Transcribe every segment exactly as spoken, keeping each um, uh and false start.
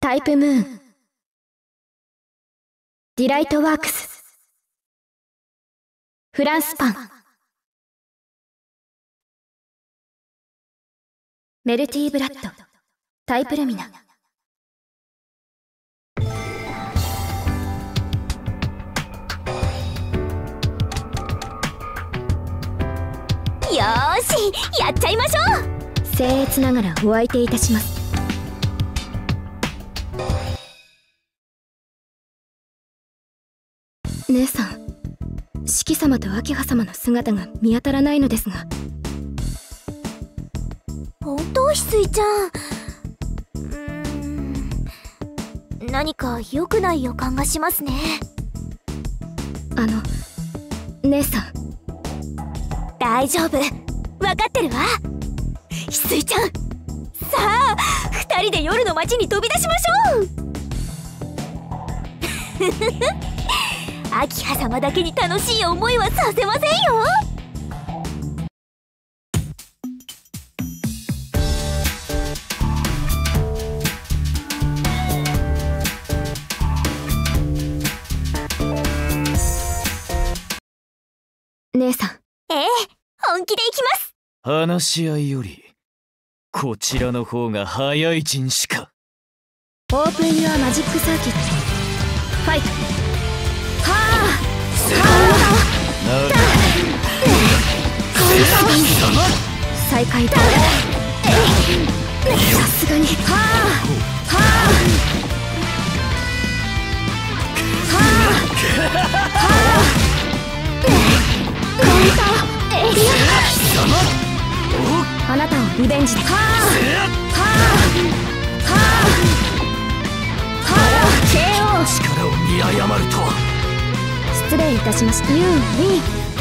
タイプムーン、ディライトワークス、フランスパン、メルティーブラッド、タイプルミナ。 よーし、やっちゃいましょう。 僭越ながらお相手いたします。姉さん、四季様と明葉様の姿が見当たらないのですが。 本当？翡翠ちゃん、うーん、何か良くない予感がしますね。 あの姉さん、 大丈夫、分かってるわ。翡翠ちゃん、さあ二人で夜の街に飛び出しましょう。明葉様だけに楽しい思いはさせませんよ。 姉さん。 ええ、本気で行きます。 話し合いよりこちらの方が早い人しか。 オープンユアマジックサーキット、ファイト。はあはあ、再開だ。さすがに。はあはあはあはあ、あなたをリベンジで。はあはあはあはあ、ケーオー。 力を見誤るとは。 失礼いたしました。ユーウィン。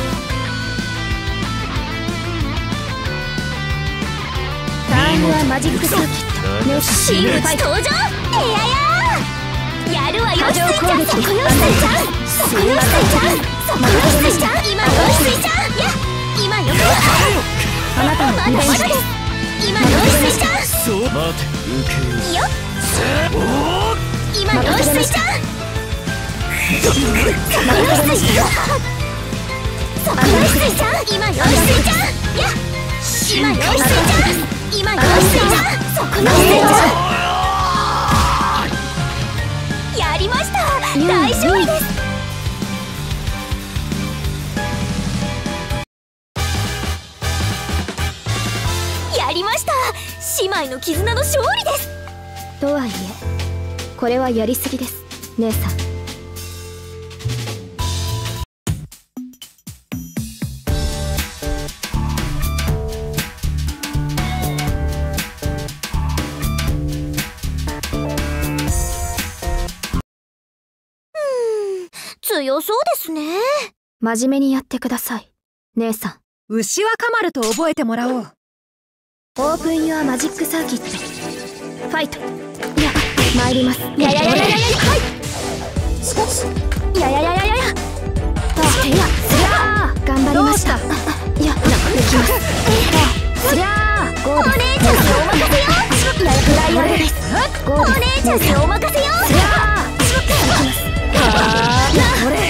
ターンはマジックサーキット、ネクシールファイト。 登場。えやややるわよ、翡翠ちゃん。そこよ、翡翠ちゃん。そこよ、翡翠ちゃん。そこよ、翡翠ちゃん。今よ、翡翠ちゃん。いや、今よ。 あなたのリベンジです。 今よ、翡翠ちゃん。 そう待て、受けよっ。今よ、翡翠ちゃん。そこよ、翡翠ちゃん。そこよ、翡翠ちゃん。今よ、翡翠ちゃん。いや、今よ、翡翠ちゃん。今よ、翡翠ちゃん。そこよ、翡翠ちゃん。やりました。大勝利です。やりました。姉妹の絆の勝利です。 とはいえ、これはやりすぎです、姉さん。 強そうですね。 真面目にやってください、姉さん。 牛若丸と覚えてもらおう。 オープンユアマジックサーキット、ファイト。いや、参ります。やややややや、はい。しかし、やややややや。あ、いや、すりゃー、頑張りました。いや、できます。すりゃー、ゴーです。お姉ちゃんにお任せよ。いや、フライヤーです。ゴーです。お姉ちゃんにお任せよ。すりゃー、できます。はあ、これ。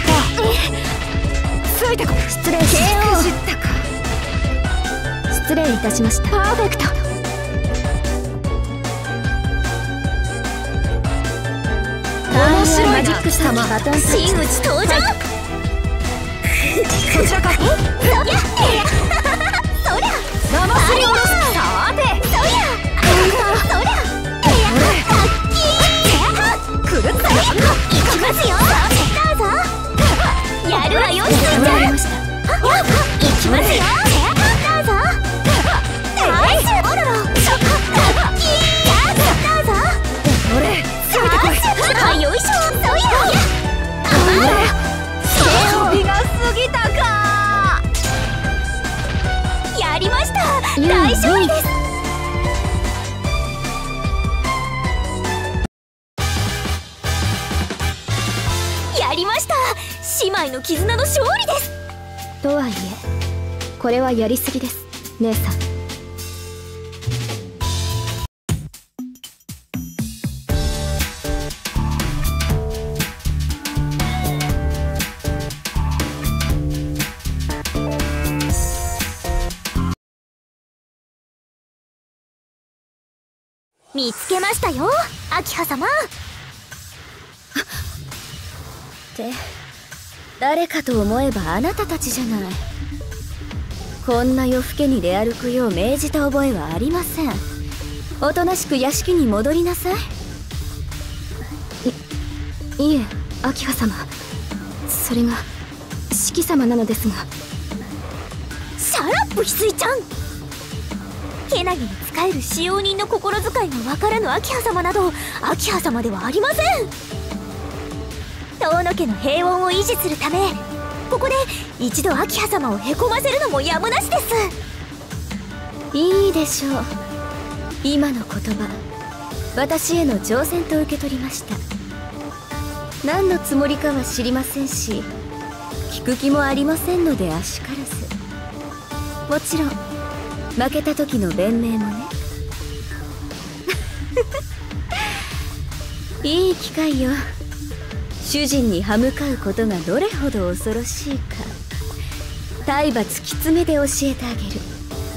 ついたか。失礼しました。失礼いたしました。パーフェクト。面白いマジック様、バトンタッチ。 真打ち登場。 そちらか。 そりゃ、そりゃ。 生すりおろす。さて。 そりゃ。そりゃ。ラッキー。 くるっと。 いきますよ。どうぞ。やるわよ、翡翠ちゃん。いきますよ。どうぞ。ナイス。おろろ。ラッキー。どうぞ。 俺、ついてこい。 あ、よいしょ。そりゃ。あ遊びが過ぎたか。 やりました。大勝利です。やりました。姉妹の絆の勝利です。 とはいえ、これはやりすぎです、姉さん。 見つけましたよ明葉様。 って誰かと思えばあなたたちじゃない。こんな夜更けに出歩くよう命じた覚えはありません。おとなしく屋敷に戻りなさい。いいえ明葉様、それが四季様なのですが。 シャラップ翡翠ちゃん。けなげに使える使用人の心遣いがわからぬ明葉様など明葉様ではありません。遠野家の平穏を維持するためここで一度明葉様をへこませるのもやむなしです。 いいでしょう。今の言葉私への挑戦と受け取りました。何のつもりかは知りませんし聞く気もありませんのであしからず。もちろん負けた時の弁明もね。いい機会よ。主人に歯向かうことがどれほど恐ろしいか体罰きつめで教えてあげる。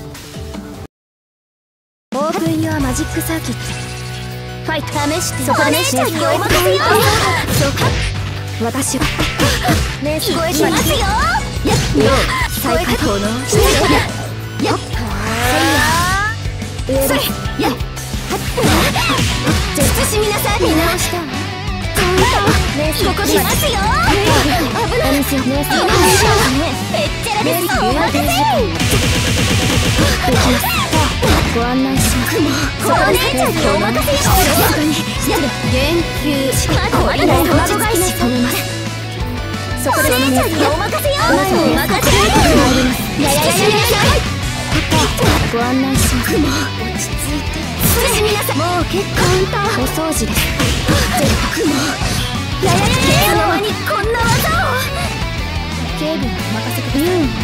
オープンユアマジックサーキットファイト。試してそこで試してお任せよ。 そうか私はねえ聞こえてますよ。よ再開この失礼やっ上です。やっ慎みなさい。見直したわ。ねえここ来ますよ。危ないですよね。今のへっちゃらです。お任せ。ご案内します。この姉ちゃんにお任せよ。言及しかもまだ卵返し止めます。そこでお姉ちゃんにお任せよ。お任せよ。やややややご案内します。落ち着いて慎みなさい。もう結構お掃除です。やややややの間にこんな技を。警備は任せてください。うんうん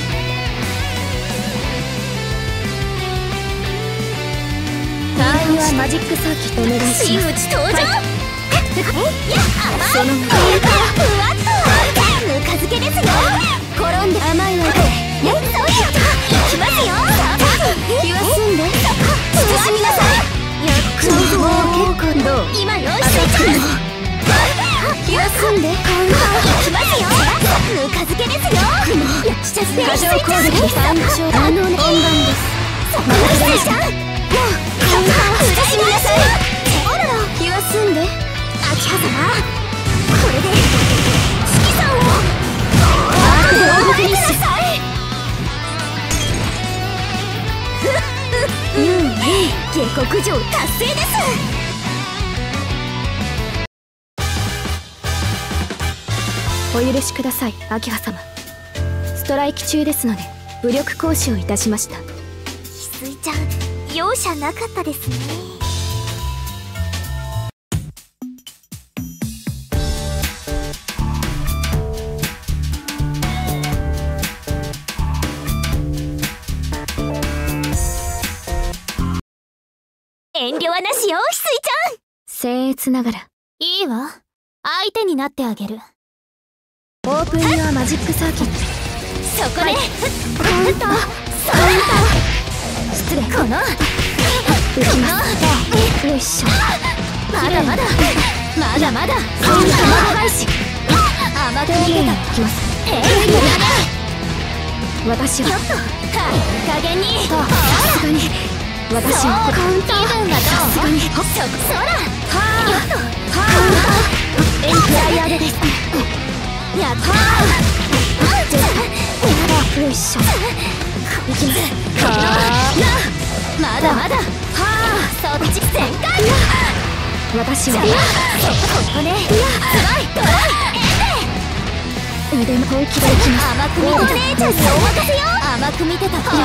タイムはマジックサーキットお願いします。真打ち登場。やっ甘い。そのふわっとぬか漬けですよ。転んで甘いわ。やっそうやいきますよ。気は済んで慎みなさい。やっくもう結構どう今よしちゃう。気は済んでいきますよ。ぬか漬けですよ。やっちゃって過剰攻撃あのね本番です。そこまでしちゃう。もう慎みなさい。気は済んで明葉様これで四季さんを後でお迎えください。うんうん下克上達成です。お許しください明葉様。ストライキ中ですので武力行使をいたしました。翡翠ちゃん容赦なかったですね。遠慮はなしよ翡翠ちゃん。 僭越ながらいいわ相手になってあげる。 オープンユアマジックサーキットそこでカウンターカウンター失礼この浮きます。よいしょ。 まだまだまだまだカウンター返し甘く逃げたいきます。ええ私はちょっと加減にさすがに私はカウンター気分がどうさすがにそそらはあはエンプライアーでですやったーよいしょ。いきます。 まだまだはあそっち全開私はここねすごいトライ腕も本気でいきます。 甘く見てお姉ちゃんにお任せよ。甘く見てたほら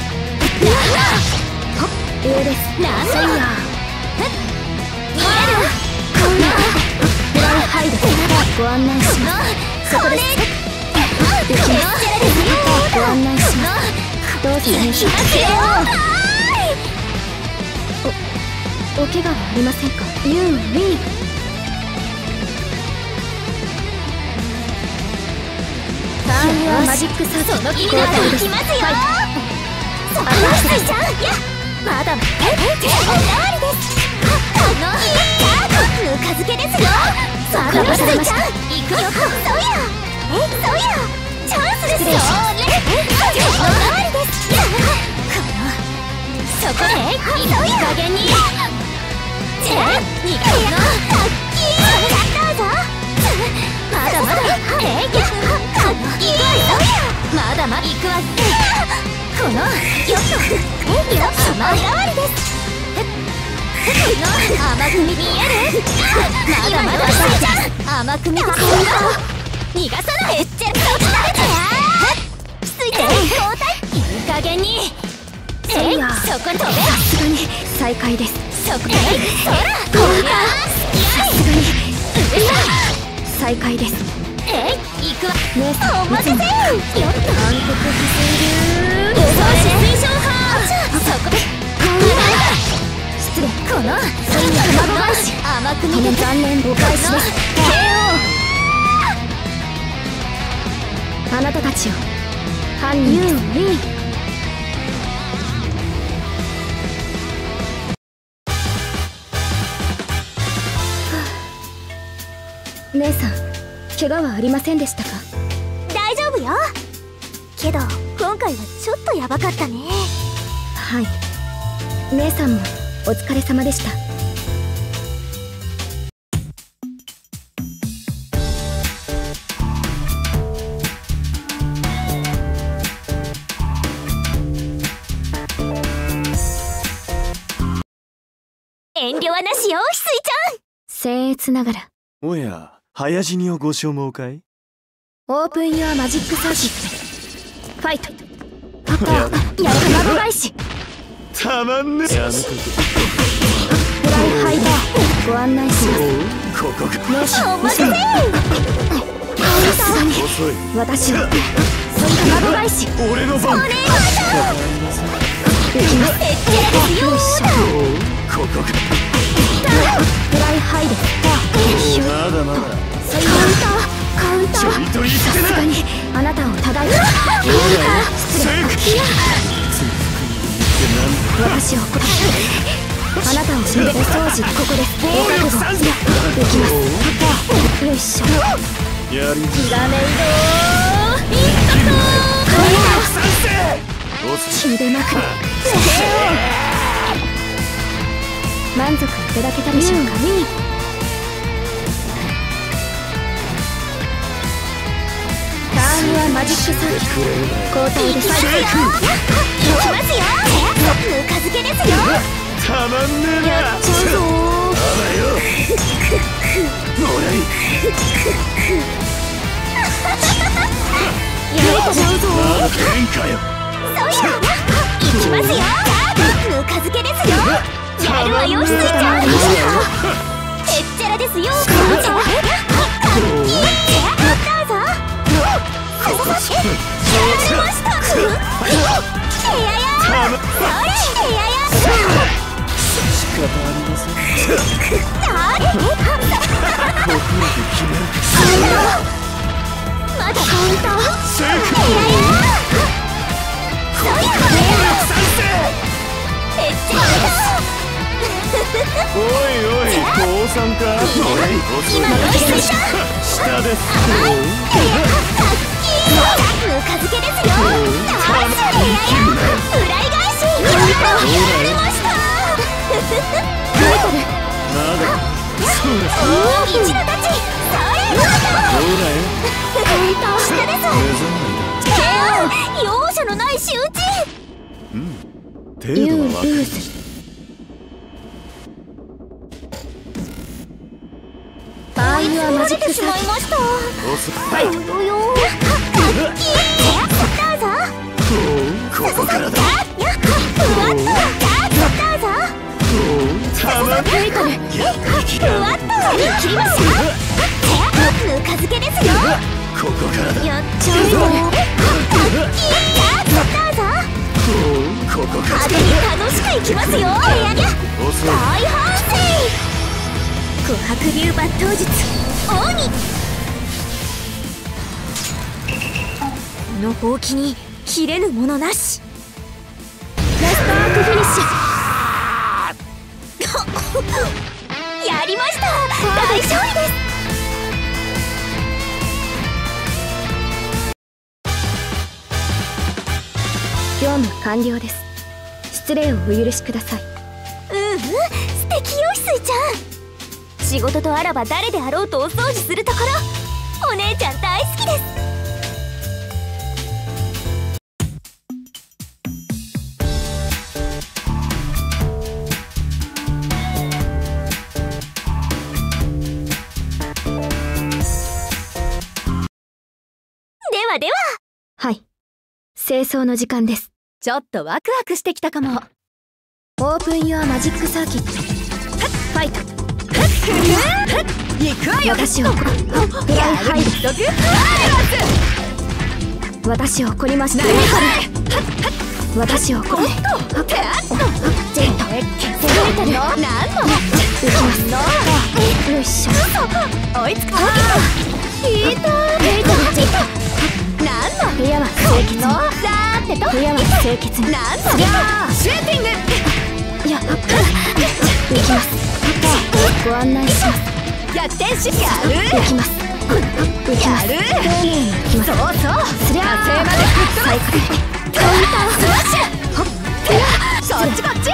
上です。 なんだせいや見えるフライハイドご案内します。そこです。できます。ご案内します。どうぞお願いします。お怪我はありませんか。ユーウィーターンはマジックサーキットその気になっていきますよ。そこは翡翠ちゃんやまだええおかわりです。 まだまだちゃん行くよ。そうやえそうやチャンスですよ。えおかわりです。そこでいい加減にチェンにかいのラッキーどうぞ。まだまだえいやかっきいまだまだ行くわ。このよっとえよっと前代わりです。この甘く見見えるまだまだ甘く見が逃がさない。ジェットスタートやついて交代いい加減にえいそこに飛べ。さすがに再開です。そこへそらこりゃさすがに再開です。えい行くわ。ねえお待たせよっと暗黒不正流予想し水晶派そこで失礼この水や卵返し甘く見て残念お返しです。 ケーオー あなたたちを犯人です。姉さん、怪我はありませんでしたか？大丈夫よ。けど今回はちょっとヤバかったね。はい、姉さんもお疲れ様でした。遠慮はなしよ、翡翠ちゃん。僭越ながら。 おや、早死にをご所望かい？ オープンユアマジックサーキットファイト。パパや卵返したまんねえ。やめとけ。 フライハイダーご案内します。 ここか。 ねえお待たせ。さすがに私は卵返し俺の番。 お願いだ。できます。よいしょ。 ここか。 フライハイでまだまだカウンターカウンター。さすがにあなたをただいま失礼。私をあなたをお掃除ここです。大覚悟できます。よいしょ。 やりひらめいどーインパクト血でまくる。満足いただけたでしょうか。ターンはマジックサーキット交代です。いきますよ。ぬか漬けですよ。 たまんねえな。 やっちゃうぞー。 あらよもらいやっちゃうぞー。 変かよ。 そうやいきますよ。ぬか漬けですよ。やるわよ、翡翠ちゃん。へっちゃらですよ。どうぞ。どうぞ。やられました。えやや。それえやや。 仕方ありません。 誰？ 僕らで決める。 まだカウンター。 セーフ。 えやや。そうや。へっちゃら。 おいおい、父さんか。 今の翡翠ちゃん。 下です。 ぬか漬けですよ。大丈夫やや。フライ返し。やられました。 まだ。そうです。 おお、一度立ち。それ。 どうだよ。 下です。ケーオー、容赦のない仕打ち。 うん。程度は分かる。 バーイはマジックしまいました。 はい。 よよよ。どうぞ。 ここからだ。 やっふわっと。どうぞ。 たまんねえ。 ふわっと。切りますよ。ぬか漬けですよ。 ここからだ。 やっちゃうぞ。どうぞ。 ここから派手に楽しくいきますよ。やや。大反省。琥珀流抜刀術王に。このほうきに切れぬものなし。 ラストアークフィニッシュ。 やりました。大勝利です。 業務完了です。失礼をお許しください。 うんうん、素敵よ翡翠ちゃん。仕事とあらば誰であろうとお掃除するところ、お姉ちゃん大好きです。ではでは。 はい、清掃の時間です。 ちょっとワクワクしてきたかも。 オープンユアマジックサーキット。ファイト。 行くわよ。 私をフライハイド。私を怒りました。私を怒り。ジェット。ジェット。何の。浮きます。よいしょ。 追いつくわ。 ヒート。ヘイト。ジェット。 何の。 部屋は清潔に。 さーてと。 部屋は清潔に。 何の。シューティング。 いや、行きます。ご案内します。 逆転しやる。 行きます。行きます。 やる。 行きます。 そうそう。 すりゃ火星まで吹っ飛ばす。 カウンタースラッシュ。そっちこっち。 カウンタ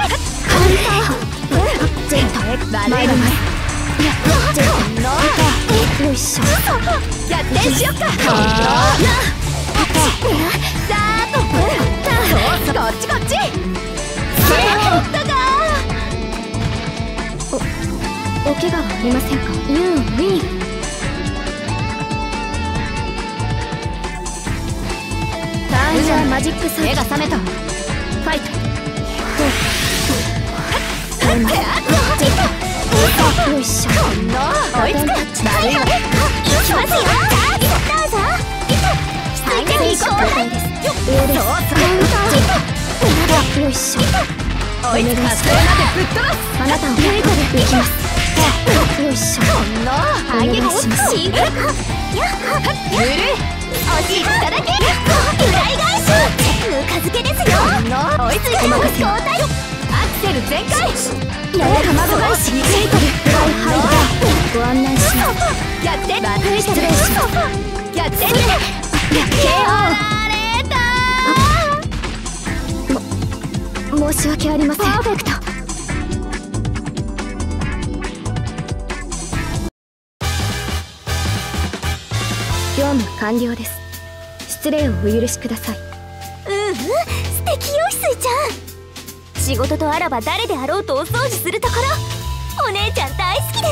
ージェット参ります。いや、ジェットよいしょ。 逆転しよっか。さーっと。そうそう。こっちこっち。せーっとがお怪我はありませんか。ユーウィン。ターンジャーマジックサーキット。 目が覚めた。 ファイト。よいしょ。 追いつく。 はいはい、行きますよ。どうぞ。翡翠ちゃんに行こう。 そうよいしょ。 追いつく。火星までぶっ飛ばす。 あなたをフェイトで行きます。よいしょ。 あげる。 シーク。やっゆるい。 おしいただけ。裏返し。ぬか漬けですよ。 追いついて交代。 アクセル全開。 やや卵返し。フェイトでフライハイド。ご案内します。 逆転。 失礼します。 逆転。ケーオー。 申し訳ありません。 パーフェクト。 業務完了です。失礼をお許しください。 うんうん、素敵よ翡翠ちゃん。仕事とあらば誰であろうとお掃除するところ、お姉ちゃん大好きです。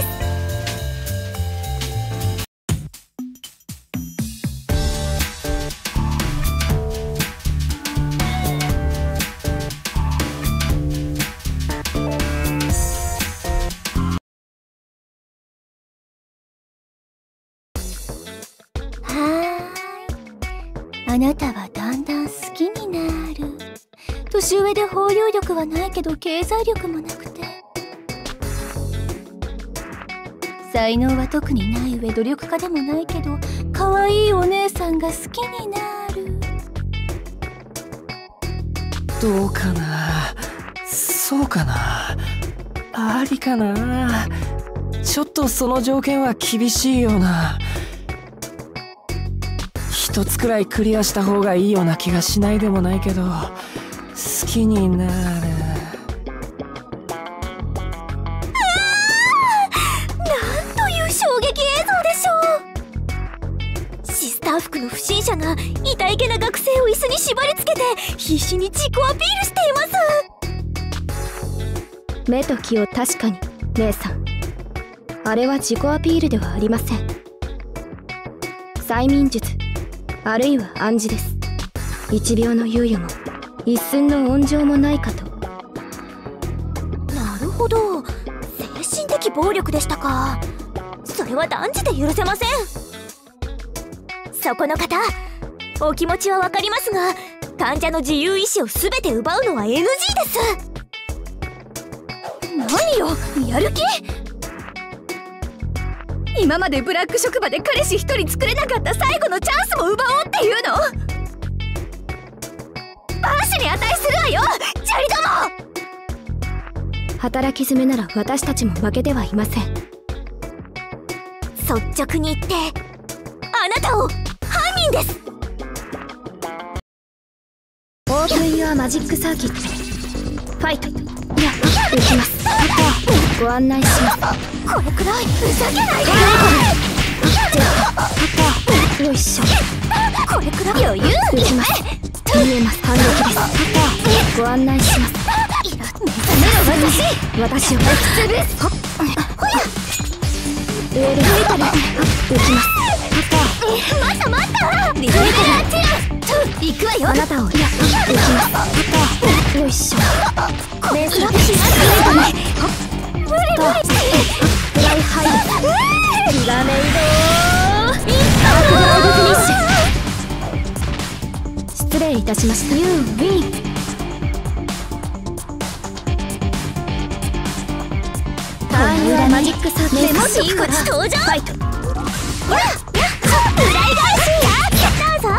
あなたはだんだん好きになる。年上で包容力はないけど経済力もなくて、才能は特にない上努力家でもないけど可愛いお姉さんが好きになる。 どうかな、そうかな、ありかな。ちょっとその条件は厳しいような。一つくらいクリアした方がいいような気がしないでもないけど、好きになる。 なんという衝撃映像でしょう。シスター服の不審者が痛いけな学生を椅子に縛り付けて必死に自己アピールしています。 目と気を確かに、姉さん。あれは自己アピールではありません。催眠術、あるいは暗示です。一秒の猶予も一寸の温情もないかと。 なるほど、精神的暴力でしたか。それは断じて許せません。そこの方、お気持ちはわかりますが、患者の自由意志を全て奪うのは エヌジー です。 何よ、やる気？今までブラック職場で彼氏一人作れなかった最後のチャンスも奪おうっていうの？バーシに値するわよ、チャリども！ 働き詰めなら私たちも負けてはいません。 率直に言って、あなたを犯人です。 オープンユアマジックサーキットファイト。いや行きます。ご案内します。 これくらいふざけないでよいしょ。 これくらい余裕行きます。見えます。反撃です。ご案内します。私私を潰す。ほや上で吹いたら浮きます。 待った待ったリベラチュ行くわよ。 あなたをいや浮きます。よいしょ。 これくらいしますよ。無理無理フライハイヒラメイドインアークドライブフィニッシュ。失礼いたしました。ユーウィン。ターン裏マジックサーキットメモシンゴチ登場。 ファイト。 やっ裏返しやったぞ。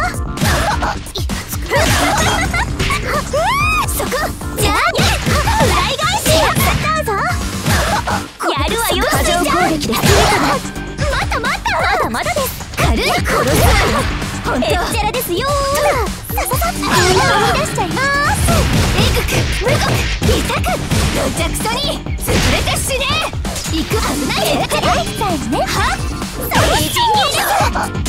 そこじゃあ裏返しやったぞ。やるわよ。 過剰攻撃です。 またまたまだまだです。軽い殺すわよ。ほんとへっちゃらですよ。さささっと生み出しちゃいます。えぐくむごく痛くどちゃくそに潰れて死ね。行くはずないへっちゃらさいね。はっそういう陣形です。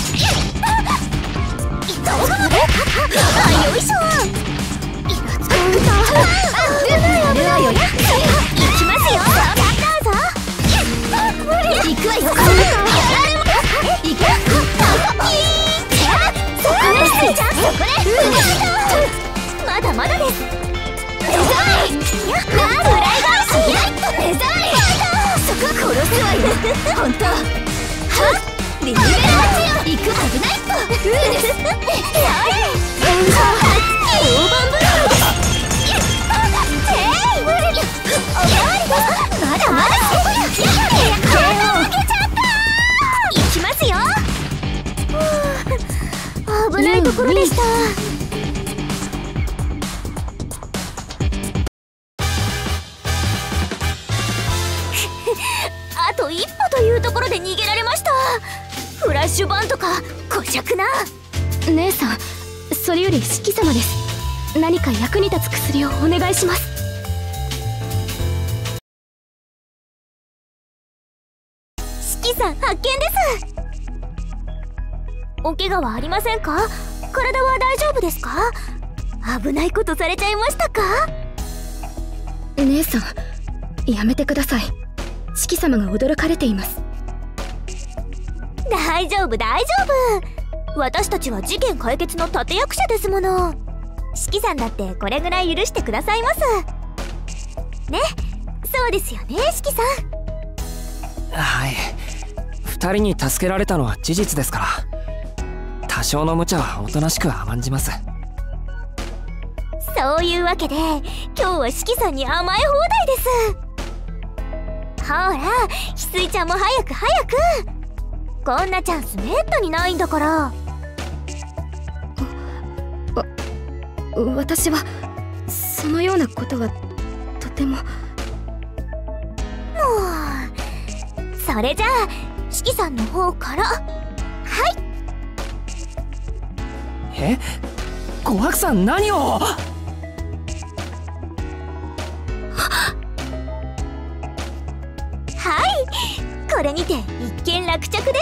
あよいしょ。イラつくあルナよルナよ行きますよ。どうぞ。行くわよ。行くそこねちゃんそこねまだまだです。デザインやっ裏返しデザインそこ殺すわよ。ほんとはっリベラーチ行くはずないっとグーです大盤振る舞いです。えい無理おかわりです。まだまだ体負けちゃった。行きますよ。危ないところでした。あと一歩というところで逃げられました。フラッシュバンとかこしゃくな。 姉さん、それより四季様です。何か役に立つ薬をお願いします。 四季さん発見です。お怪我はありませんか？体は大丈夫ですか？危ないことされちゃいましたか？ 姉さん、やめてください。四季様が驚かれています。 大丈夫大丈夫。私たちは事件解決の立役者ですもの。四季さんだってこれぐらい許してくださいますね。そうですよね四季さん。 はい、二人に助けられたのは事実ですから、多少の無茶はおとなしく甘んじます。 そういうわけで今日は四季さんに甘え放題です。ほら翡翠ちゃんも早く早く。こんなチャンスめったにないんだから。 わ私はそのようなことはとても。もうそれじゃあ四季さんの方から。はい。 え、琥珀さん何を。 はい、これにて一件落着です。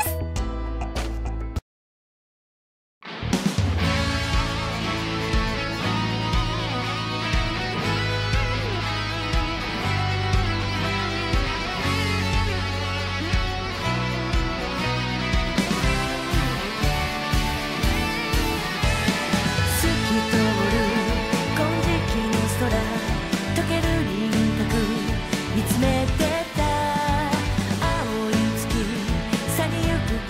見つめてた青い月去りゆく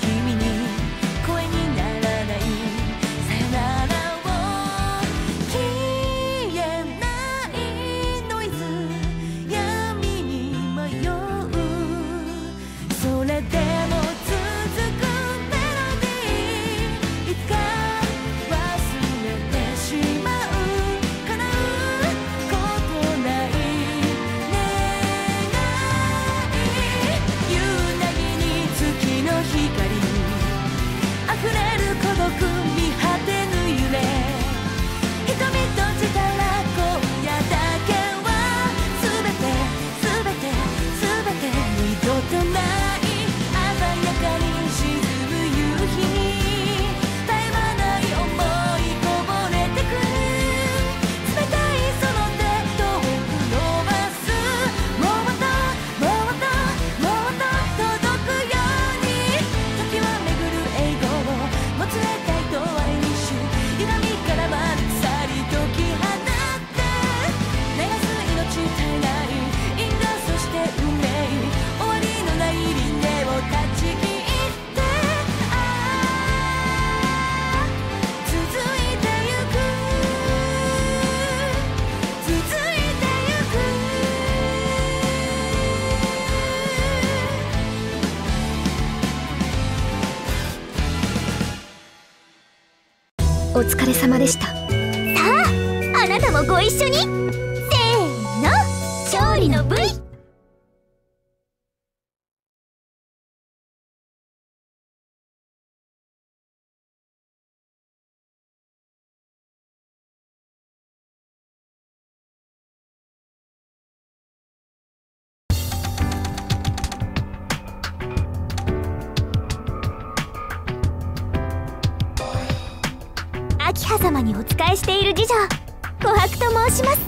お疲れ様でした。 さああなたもご一緒に。せーの、勝利の ブイ。秋葉様にお仕えしている次女琥珀と申します。